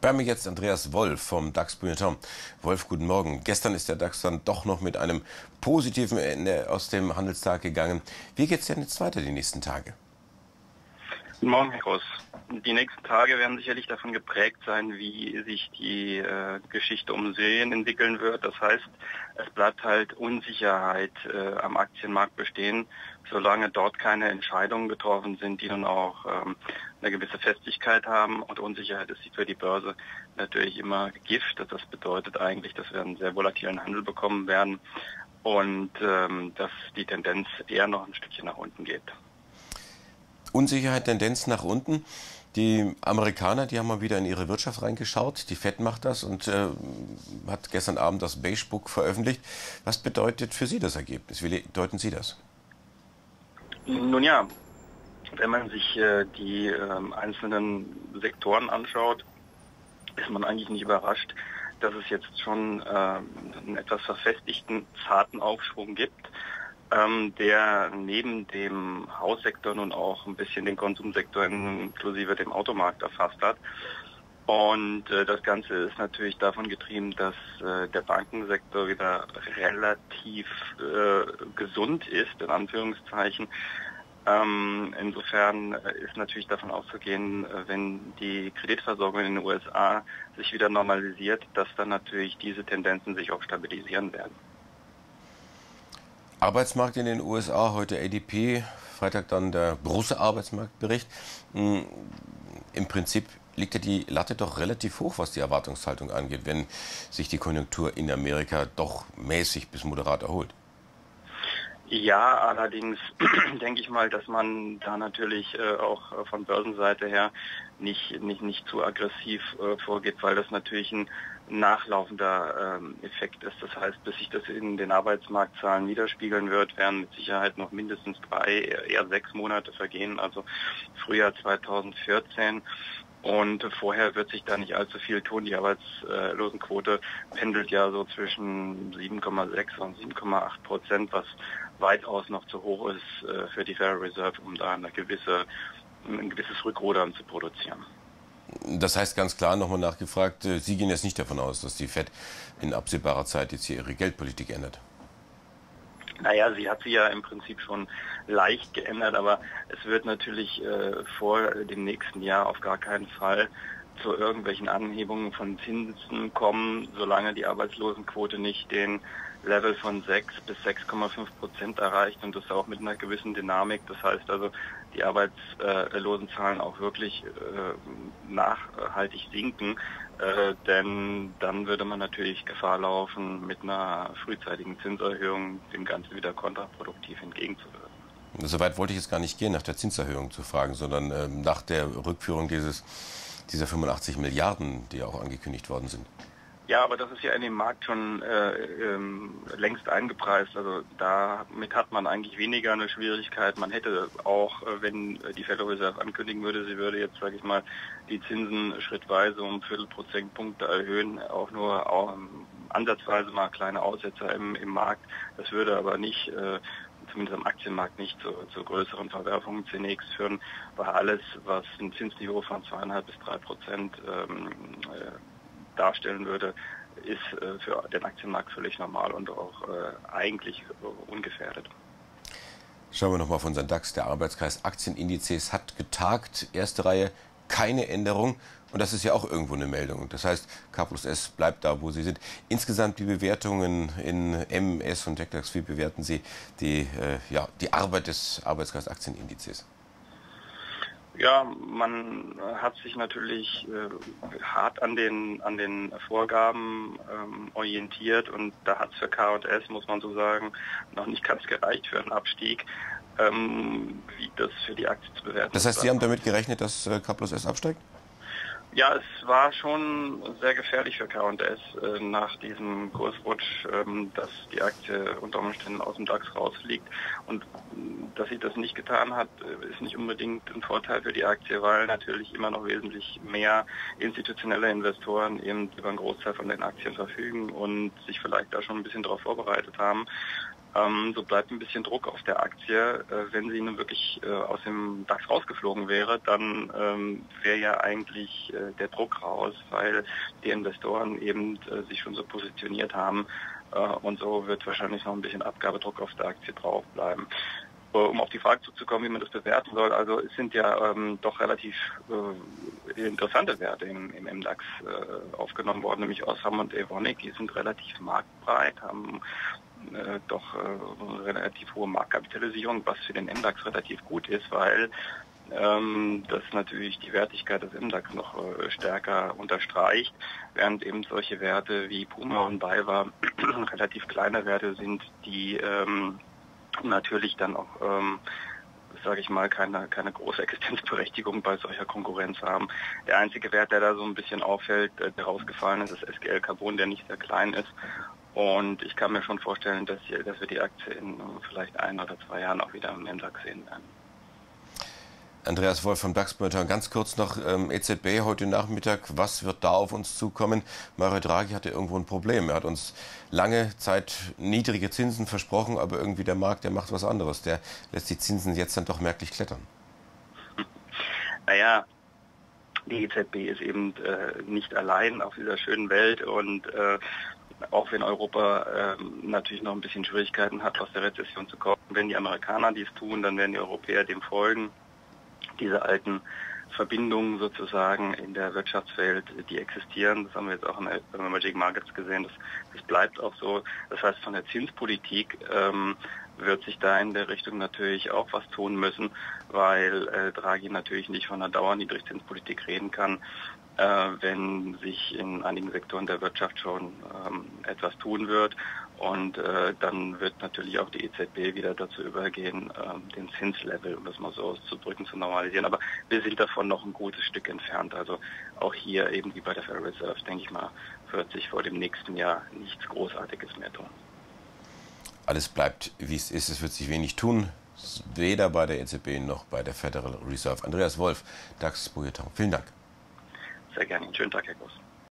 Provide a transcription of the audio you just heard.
Bei mir jetzt Andreas Wolf vom DAX Bulletin. Wolf, guten Morgen. Gestern ist der DAX dann doch noch mit einem positiven Ende aus dem Handelstag gegangen. Wie geht es denn jetzt weiter die nächsten Tage? Guten Morgen, Herr Groß. Die nächsten Tage werden sicherlich davon geprägt sein, wie sich die Geschichte um Syrien entwickeln wird. Das heißt, es bleibt halt Unsicherheit am Aktienmarkt bestehen, solange dort keine Entscheidungen getroffen sind, die dann auch eine gewisse Festigkeit haben. Und Unsicherheit ist für die Börse natürlich immer Gift. Das bedeutet eigentlich, dass wir einen sehr volatilen Handel bekommen werden und dass die Tendenz eher noch ein Stückchen nach unten geht. Unsicherheit, Tendenz nach unten. Die Amerikaner, die haben mal wieder in ihre Wirtschaft reingeschaut. Die Fed macht das und hat gestern Abend das Beige Book veröffentlicht. Was bedeutet für Sie das Ergebnis? Wie deuten Sie das? Nun ja, wenn man sich die einzelnen Sektoren anschaut, ist man eigentlich nicht überrascht, dass es jetzt schon einen etwas verfestigten, zarten Aufschwung gibt, der neben dem Haussektor nun auch ein bisschen den Konsumsektor inklusive dem Automarkt erfasst hat. Und das Ganze ist natürlich davon getrieben, dass der Bankensektor wieder relativ gesund ist, in Anführungszeichen. Insofern ist natürlich davon auszugehen, wenn die Kreditversorgung in den USA sich wieder normalisiert, dass dann natürlich diese Tendenzen sich auch stabilisieren werden. Arbeitsmarkt in den USA, heute ADP, Freitag dann der große Arbeitsmarktbericht. Im Prinzip liegt ja die Latte doch relativ hoch, was die Erwartungshaltung angeht, wenn sich die Konjunktur in Amerika doch mäßig bis moderat erholt. Ja, allerdings denke ich mal, dass man da natürlich auch von Börsenseite her nicht zu aggressiv vorgeht, weil das natürlich ein nachlaufender Effekt ist. Das heißt, bis sich das in den Arbeitsmarktzahlen widerspiegeln wird, werden mit Sicherheit noch mindestens 3, eher 6 Monate vergehen, also Frühjahr 2014. Und vorher wird sich da nicht allzu viel tun. Die Arbeitslosenquote pendelt ja so zwischen 7,6 und 7,8%, was weitaus noch zu hoch ist für die Federal Reserve, um da ein gewisses Rückrudern zu produzieren. Das heißt ganz klar, nochmal nachgefragt, Sie gehen jetzt nicht davon aus, dass die Fed in absehbarer Zeit jetzt hier ihre Geldpolitik ändert? Naja, sie hat sie ja im Prinzip schon leicht geändert, aber es wird natürlich vor dem nächsten Jahr auf gar keinen Fall zu irgendwelchen Anhebungen von Zinsen kommen, solange die Arbeitslosenquote nicht den Level von 6 bis 6,5% erreicht und das auch mit einer gewissen Dynamik. Das heißt also, die Arbeitslosenzahlen auch wirklich nachhaltig sinken, denn dann würde man natürlich Gefahr laufen, mit einer frühzeitigen Zinserhöhung dem Ganzen wieder kontraproduktiv entgegenzuwirken. Soweit wollte ich jetzt gar nicht gehen, nach der Zinserhöhung zu fragen, sondern nach der Rückführung dieser 85 Milliarden, die auch angekündigt worden sind. Ja, aber das ist ja in dem Markt schon längst eingepreist. Also damit hat man eigentlich weniger eine Schwierigkeit. Man hätte auch, wenn die Federal Reserve ankündigen würde, sie würde jetzt, sage ich mal, die Zinsen schrittweise um 0,25 Prozentpunkte erhöhen, auch nur ansatzweise mal kleine Aussetzer im Markt. Das würde aber nicht, zumindest am Aktienmarkt, nicht zu größeren Verwerfungen zunächst führen, weil alles, was ein Zinsniveau von 2,5 bis 3% darstellen würde, ist für den Aktienmarkt völlig normal und auch eigentlich ungefährdet. Schauen wir nochmal auf unseren DAX. Der Arbeitskreis Aktienindizes hat getagt. Erste Reihe, keine Änderung. Und das ist ja auch irgendwo eine Meldung. Das heißt, K+S bleibt da, wo sie sind. Insgesamt die Bewertungen in MMS und TecDAX, wie bewerten Sie die Arbeit des Arbeitskreis Aktienindizes? Ja, man hat sich natürlich hart an den Vorgaben orientiert und da hat es für K&S, muss man so sagen, noch nicht ganz gereicht für einen Abstieg, wie das für die Aktie zu bewerten ist. Das heißt, Sie haben damit gerechnet, dass K+S absteigt? Ja, es war schon sehr gefährlich für K&S nach diesem Kursrutsch, dass die Aktie unter Umständen aus dem DAX rausfliegt. Und dass sie das nicht getan hat, ist nicht unbedingt ein Vorteil für die Aktie, weil natürlich immer noch wesentlich mehr institutionelle Investoren eben über einen Großteil von den Aktien verfügen und sich vielleicht da schon ein bisschen darauf vorbereitet haben. So bleibt ein bisschen Druck auf der Aktie. Wenn sie nun wirklich aus dem DAX rausgeflogen wäre, dann wäre ja eigentlich der Druck raus, weil die Investoren eben sich schon so positioniert haben. Und so wird wahrscheinlich noch ein bisschen Abgabedruck auf der Aktie drauf bleiben. Um auf die Frage zuzukommen, wie man das bewerten soll, also es sind ja doch relativ interessante Werte im MDAX aufgenommen worden, nämlich Osram und Evonik. Die sind relativ marktbreit, haben doch relativ hohe Marktkapitalisierung, was für den MDAX relativ gut ist, weil das natürlich die Wertigkeit des MDAX noch stärker unterstreicht, während eben solche Werte wie Puma und BayWa relativ kleine Werte sind, die natürlich dann auch, sage ich mal, keine große Existenzberechtigung bei solcher Konkurrenz haben. Der einzige Wert, der da so ein bisschen auffällt, der rausgefallen ist, ist SGL Carbon, der nicht sehr klein ist. Und ich kann mir schon vorstellen, dass wir die Aktie in vielleicht 1 oder 2 Jahren auch wieder im MDAX sehen werden. Andreas Wolf vom DAX-Monitor. Ganz kurz noch EZB heute Nachmittag. Was wird da auf uns zukommen? Mario Draghi hatte irgendwo ein Problem. Er hat uns lange Zeit niedrige Zinsen versprochen, aber irgendwie der Markt, der macht was anderes. Der lässt die Zinsen jetzt dann doch merklich klettern. Naja, die EZB ist eben nicht allein auf dieser schönen Welt und auch wenn Europa natürlich noch ein bisschen Schwierigkeiten hat, aus der Rezession zu kommen. Wenn die Amerikaner dies tun, dann werden die Europäer dem folgen. Diese alten Verbindungen sozusagen in der Wirtschaftswelt, die existieren, das haben wir jetzt auch in Emerging Markets gesehen, das bleibt auch so. Das heißt, von der Zinspolitik wird sich da in der Richtung natürlich auch was tun müssen, weil Draghi natürlich nicht von einer Dauerniedrigzinspolitik reden kann, wenn sich in einigen Sektoren der Wirtschaft schon etwas tun wird. Und dann wird natürlich auch die EZB wieder dazu übergehen, den Zinslevel, um das mal so auszudrücken, zu normalisieren. Aber wir sind davon noch ein gutes Stück entfernt. Also auch hier, eben wie bei der Federal Reserve, denke ich mal, wird sich vor dem nächsten Jahr nichts Großartiges mehr tun. Alles bleibt, wie es ist. Es wird sich wenig tun, weder bei der EZB noch bei der Federal Reserve. Andreas Wolf, DAX Bulletin. Vielen Dank. Sehr gerne. Schönen Tag, Herr Groß.